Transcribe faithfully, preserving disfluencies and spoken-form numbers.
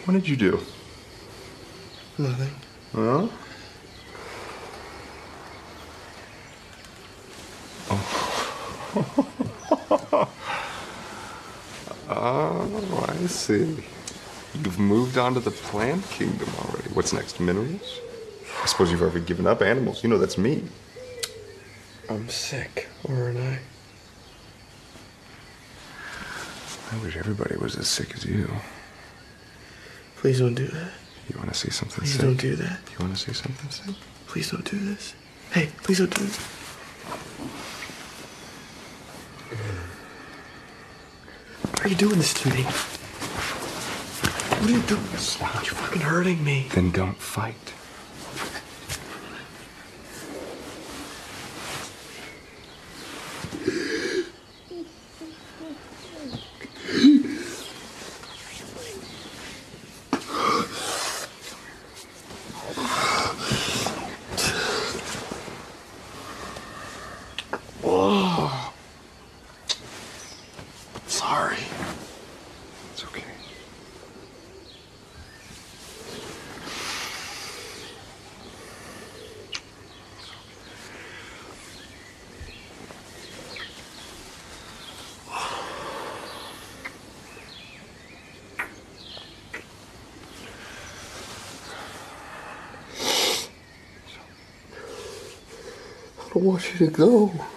What did you do? Nothing. Huh? Oh. Oh, I see. You've moved on to the plant kingdom already. What's next, minerals? I suppose you've already given up animals. You know that's me. I'm sick, aren't I? I wish everybody was as sick as you. Please don't do that. You want to see something Please sick? don't do that. You want to see something sick? Please don't do this. Hey, please don't do this. Why are you doing this to me? What are you doing? Stop. You're fucking hurting me. Then don't fight. Oh. Sorry. It's okay. I don't want you to go.